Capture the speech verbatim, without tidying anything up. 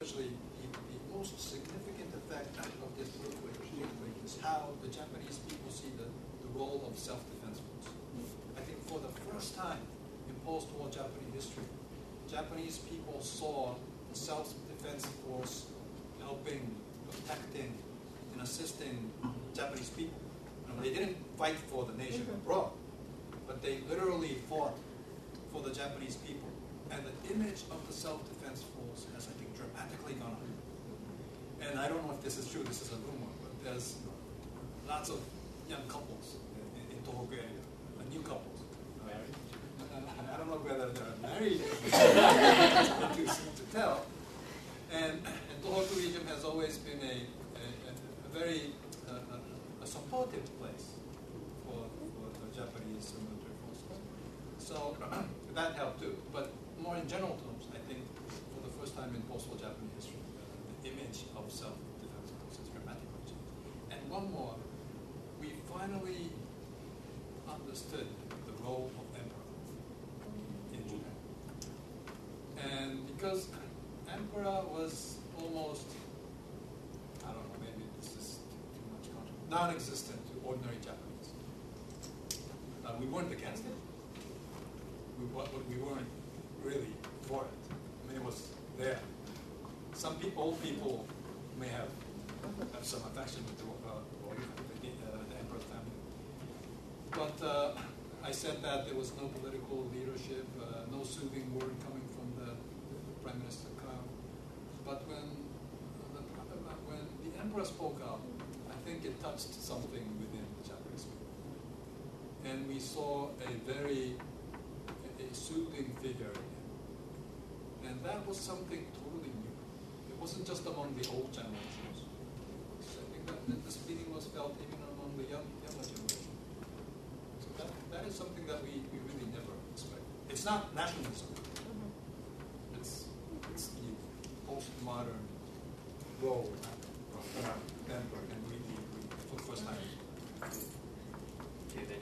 Actually, the, the most significant effect of this earthquake is how the Japanese people see the, the role of self-defense force. I think for the first time in post-war Japanese history, Japanese people saw the self-defense force helping, protecting, and assisting Japanese people. You know, they didn't fight for the nation abroad, but they literally fought for the Japanese people. And the image of the self-defense force has, I think, dramatically gone up. And I don't know if this is true, this is a rumor, but there's lots of young couples in, in Tohoku area, uh, new couples. Married? Uh, I don't know whether they're married, it's too soon to tell. And, and Tohoku region has always been a, a, a very uh, a, a supportive place for, for the Japanese military forces. So that helped too. But more in general terms, I think for the first time in post-war Japanese history, uh, the image of self-defense has dramatically changed. And one more, we finally understood the role of emperor in Japan. And because emperor was almost, I don't know, maybe this is too much controversy, non-existent to ordinary Japanese. Uh, we weren't against it. We, we weren't really for it. I mean, it was there. Some people, old people may have, have some affection with the, uh, or, the, uh, the emperor's family. But uh, I said that there was no political leadership, uh, no soothing word coming from the, the Prime Minister Kao. But when the, when the emperor spoke out, I think it touched something within the Japanese people. And we saw a very a soothing figure in him. And that was something totally new. It wasn't just among the old generations. I think that this feeling was felt even among the young, younger generation. So that, that is something that we, we really never expect. It's not nationalism. Mm-hmm. It's, it's the postmodern role of Denver, and we, we, we for the first time.